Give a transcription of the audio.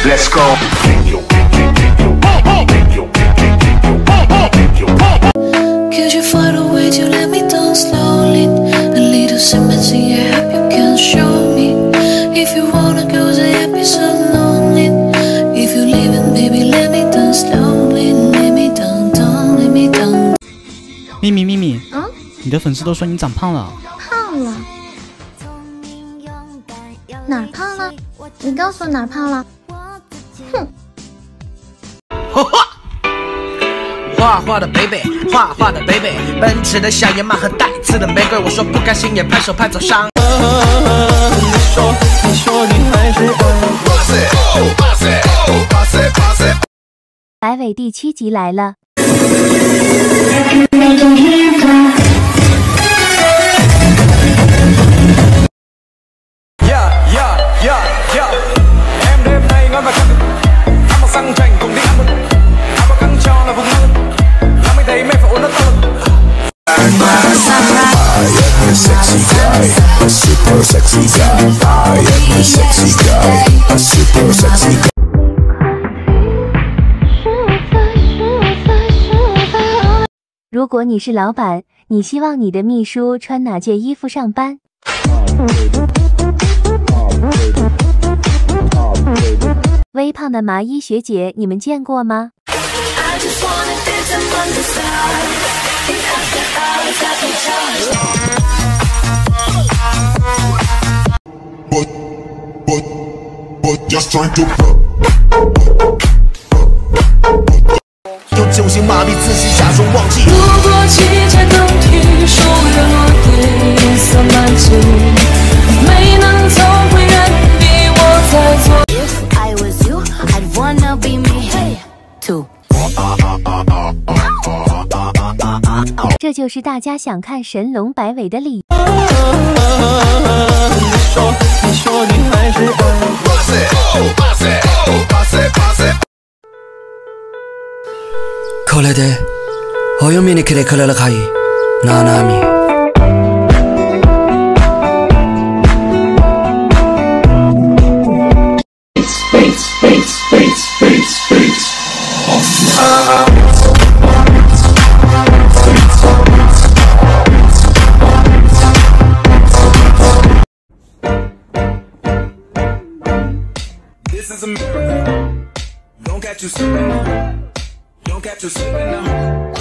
Let's go. Could you find a way to let me down slowly? A little sympathy, I hope you can show me. If you wanna go, say I'd be so lonely. If you're leaving, baby, let me down slowly. Let me down, down, let me down. 咪咪咪咪，你的粉丝都说你长胖了。 胖了？哪儿胖了？你告诉我哪儿胖了？哼！ 画画的 baby， 画画的 baby， 奔驰的小野马和带刺的玫瑰，我说不甘心也拍手拍走伤。你说你还是白尾第7集来了。 Em đêm nay ngon và chân ăn một xăng chành cùng đi ăn mừng ăn một căng cho là vùng mơ làm anh thấy mẹ phải ôn nó to lực. I am a sexy guy, a super sexy guy. I am a sexy guy, a super sexy guy. 如果你是老板，你希望你的秘书穿哪件衣服上班？微胖的麻衣学姐，你们见过吗？ 用酒精麻痹自己，假装忘记。 如果季节更替，树叶落地，颜色满际，没能从会原地，我在做。If I was you, I'd wanna be me too. 这就是大家想看神龙摆尾的理由。 你说你还是これでお嫁に来てくれるかい、ななみ。 This is a miracle. Don't catch you slipping now. Don't catch you slipping now.